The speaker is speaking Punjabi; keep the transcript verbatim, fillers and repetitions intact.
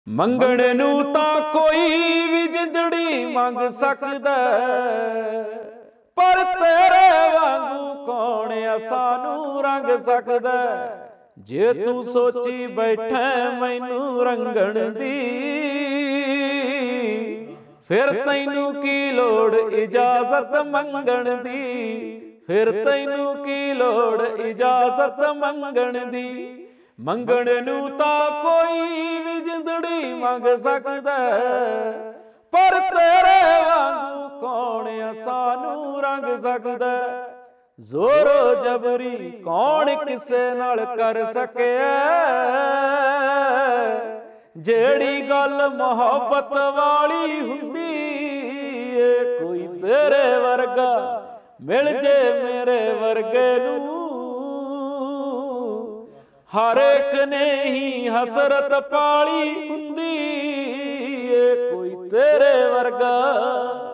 ਮੰਗਣ ਨੂੰ ਤਾਂ ਕੋਈ ਵੀ ਜਿੰਦੜੀ ਮੰਗ ਸਕਦਾ, ਪਰ ਤੇਰੇ ਵਾਂਗੂ ਕੌਣ ਆ ਸਾਨੂੰ ਰੰਗ ਸਕਦਾ। ਜੇ ਤੂੰ ਸੋਚੀ ਬੈਠਾ ਮੈਨੂੰ ਰੰਗਣ ਦੀ, ਫਿਰ ਤੈਨੂੰ ਕੀ ਲੋੜ ਇਜਾਜ਼ਤ ਮੰਗਣ ਦੀ, ਫਿਰ ਤੈਨੂੰ ਕੀ ਲੋੜ ਇਜਾਜ਼ਤ ਮੰਗਣ ਦੀ। ਮੰਗਣ ਨੂੰ ਤਾਂ ਕੋਈ ਵੀ ਜਿੰਦੜੀ ਮੰਗ ਸਕਦਾ, ਪਰ ਤੇਰੇ ਵਾਂਗੂ ਕੌਣ ਆ ਸਾਨੂੰ ਰੰਗ ਸਕਦਾ। ਜ਼ੋਰੋ ਜਬਰੀ ਕੌਣ ਕਿਸੇ ਨਾਲ ਕਰ ਸਕਿਆ, ਜਿਹੜੀ ਗੱਲ ਮੁਹੱਬਤ ਵਾਲੀ ਹੁੰਦੀ ਏ। ਕੋਈ ਤੇਰੇ ਵਰਗਾ ਮਿਲ ਜੇ ਮੇਰੇ ਵਰਗੇ ਨੂੰ, ਹਰ ਇੱਕ ਨੇ ਹੀ ਹਸਰਤ ਪਾਲੀ ਹੁੰਦੀ ਏ। ਕੋਈ ਤੇਰੇ ਵਰਗਾ